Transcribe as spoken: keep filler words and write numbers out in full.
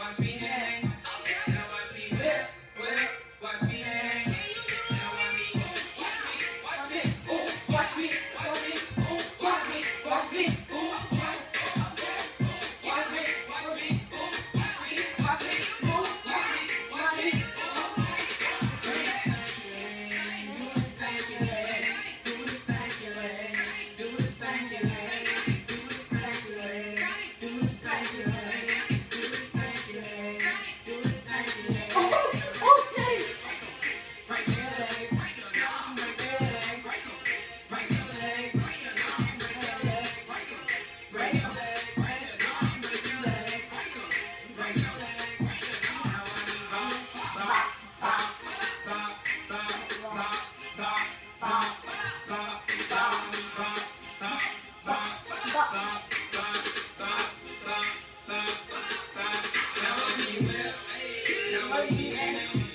watch me hang. Now watch me whip, whip, watch me hang. Now watch me, watch me, watch me, ooh, watch me, watch me, ooh, watch me, watch me, ooh, watch me, watch me, ooh, watch me, watch me, ooh, watch me, watch me, ooh. Do the stanky leg, do the stanky leg, do the stanky leg, do the stanky leg, do the stanky leg, do the stanky leg, do the stanky leg. Oh, okay. Break your legs, break your legs, break your legs, break your legs, break your legs, break your legs, break your legs, break your legs, break your legs, break your legs. Now I need bop, bop, bop, bop, bop, bop, bop, bop, bop, bop, bop, bop, bop, bop, bop, bop, bop, bop, bop, bop. Now watch me whip, now watch me hang.